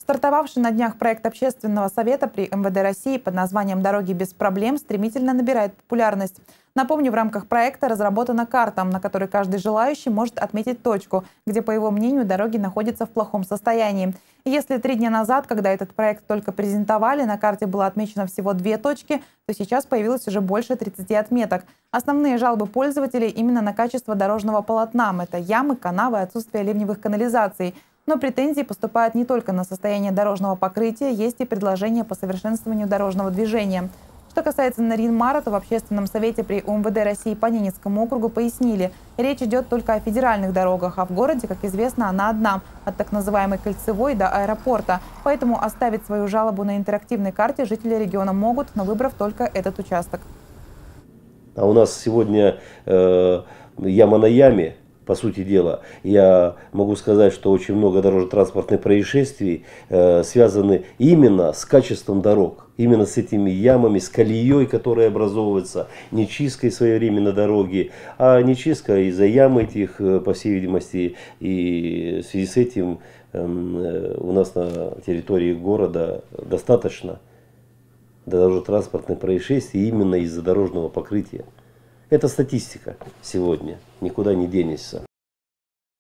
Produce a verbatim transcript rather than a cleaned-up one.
Стартовавший на днях проект Общественного совета при эм вэ дэ России под названием «Дороги без проблем» стремительно набирает популярность. Напомню, в рамках проекта разработана карта, на которой каждый желающий может отметить точку, где, по его мнению, дороги находятся в плохом состоянии. И если три дня назад, когда этот проект только презентовали, на карте было отмечено всего две точки, то сейчас появилось уже больше тридцати отметок. Основные жалобы пользователей именно на качество дорожного полотна. Это ямы, канавы, отсутствие ливневых канализаций. Но претензии поступают не только на состояние дорожного покрытия, есть и предложения по совершенствованию дорожного движения. Что касается Нарьян-Мара, то в Общественном совете при о эм вэ дэ России по Ненецкому округу пояснили, речь идет только о федеральных дорогах, а в городе, как известно, она одна, от так называемой Кольцевой до аэропорта. Поэтому оставить свою жалобу на интерактивной карте жители региона могут, но выбрав только этот участок. А у нас сегодня э, яма на яме. По сути дела, я могу сказать, что очень много дорожно-транспортных происшествий э, связаны именно с качеством дорог, именно с этими ямами, с колеей, которая образовывается, нечисткой своевременно дороги, а нечистка из-за ям этих, по всей видимости, и в связи с этим э, у нас на территории города достаточно дорожно-транспортных происшествий именно из-за дорожного покрытия. Это статистика сегодня, никуда не денешься.